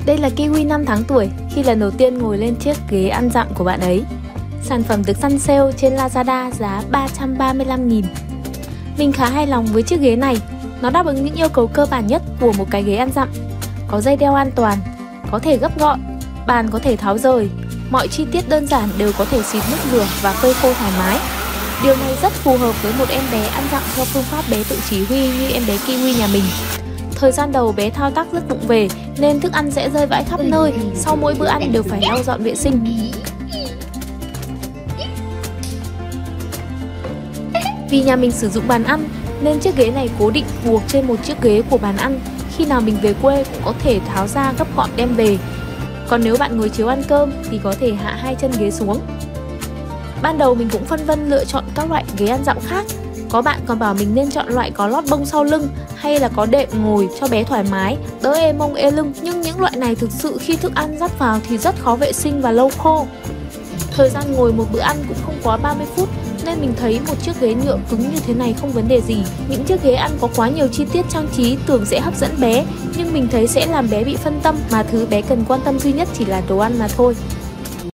Đây là Kiwi 5 tháng tuổi khi lần đầu tiên ngồi lên chiếc ghế ăn dặm của bạn ấy. Sản phẩm được săn sale trên Lazada giá 335.000. Mình khá hài lòng với chiếc ghế này. Nó đáp ứng những yêu cầu cơ bản nhất của một cái ghế ăn dặm. Có dây đeo an toàn, có thể gấp gọn, bàn có thể tháo rời. Mọi chi tiết đơn giản đều có thể xịt nước rửa và phơi khô thoải mái. Điều này rất phù hợp với một em bé ăn dặm theo phương pháp bé tự chỉ huy như em bé Kiwi nhà mình. Thời gian đầu bé thao tác rất vụng về nên thức ăn sẽ rơi vãi khắp nơi, sau mỗi bữa ăn đều phải lau dọn vệ sinh. Vì nhà mình sử dụng bàn ăn nên chiếc ghế này cố định buộc trên một chiếc ghế của bàn ăn. Khi nào mình về quê cũng có thể tháo ra gấp gọn đem về. Còn nếu bạn ngồi chiếu ăn cơm thì có thể hạ hai chân ghế xuống. Ban đầu mình cũng phân vân lựa chọn các loại ghế ăn dặm khác. Có bạn còn bảo mình nên chọn loại có lót bông sau lưng hay là có đệm ngồi cho bé thoải mái, đỡ ê mông ê lưng. Nhưng những loại này thực sự khi thức ăn dắt vào thì rất khó vệ sinh và lâu khô. Thời gian ngồi một bữa ăn cũng không quá 30 phút nên mình thấy một chiếc ghế nhựa cứng như thế này không vấn đề gì. Những chiếc ghế ăn có quá nhiều chi tiết trang trí tưởng sẽ hấp dẫn bé, nhưng mình thấy sẽ làm bé bị phân tâm, mà thứ bé cần quan tâm duy nhất chỉ là đồ ăn mà thôi.